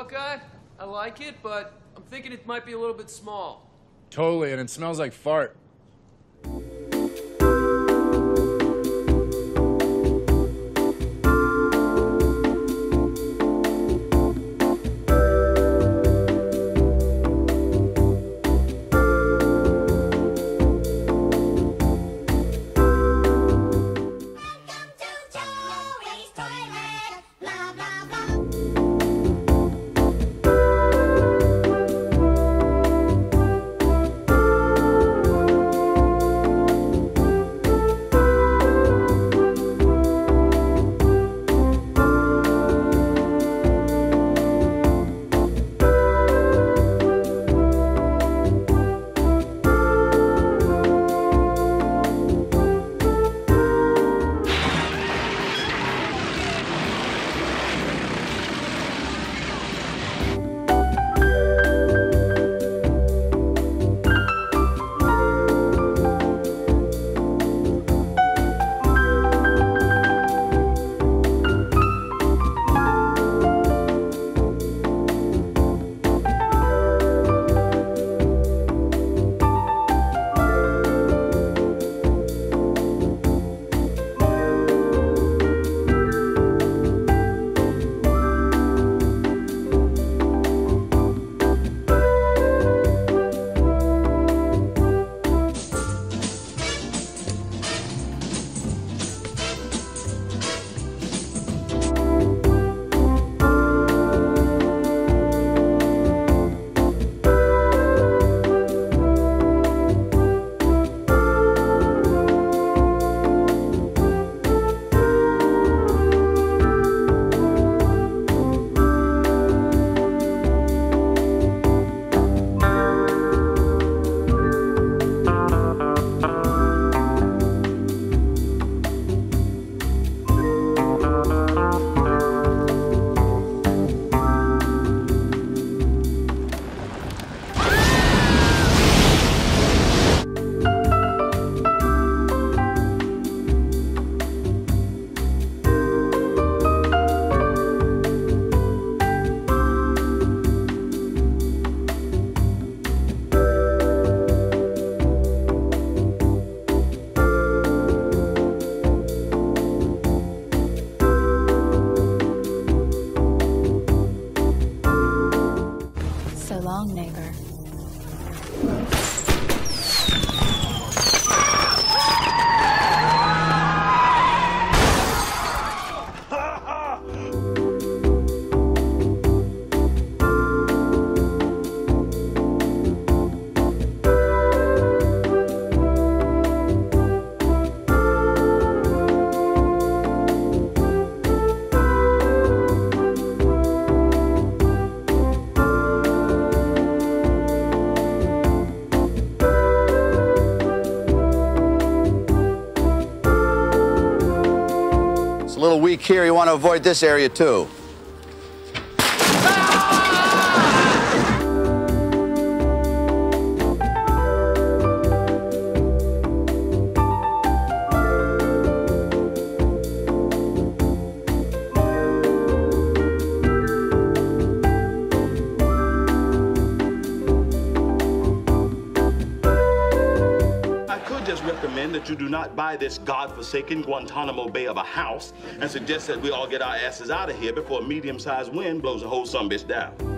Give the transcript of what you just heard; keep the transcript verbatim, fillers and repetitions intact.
Hawkeye. I like it, but I'm thinking it might be a little bit small. Totally, and it smells like fart. So long, neighbor. A little weak here, you want to avoid this area too. Recommend that you do not buy this godforsaken Guantanamo Bay of a house and suggest that we all get our asses out of here before a medium-sized wind blows the whole sumbitch down.